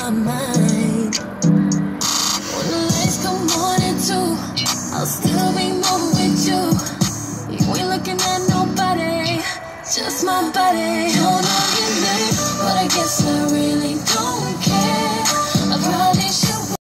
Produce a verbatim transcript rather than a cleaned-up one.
my mind. When the lights come on at two, I'll still be moving with you. You ain't looking at nobody, just my body. Don't know your name, but I guess I really don't care.